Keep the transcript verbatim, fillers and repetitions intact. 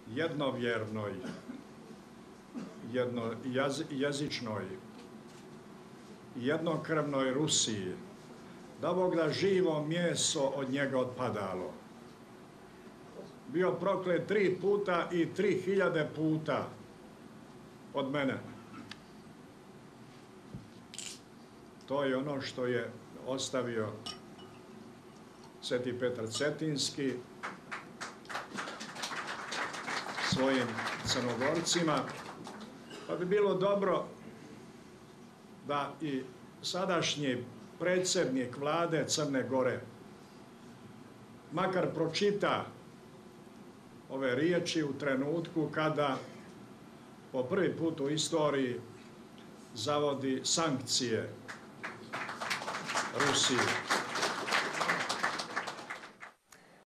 jednovjernoj, jedno jaz, jezičnoj, jednokrvnoj Rusiji, da Bog da živo meso od njega odpadalo. Bio proklet tri puta i tri hiljade puta od mene. To je ono što je ostavio Sveti Petar Cetinski svojim Crnogorcima, pa bi bilo dobro da i sadašnji predsjednik vlade Crne Gore makar pročita ove riječi u trenutku kada po prvi put u istoriji zavodi sankcije Rusiji.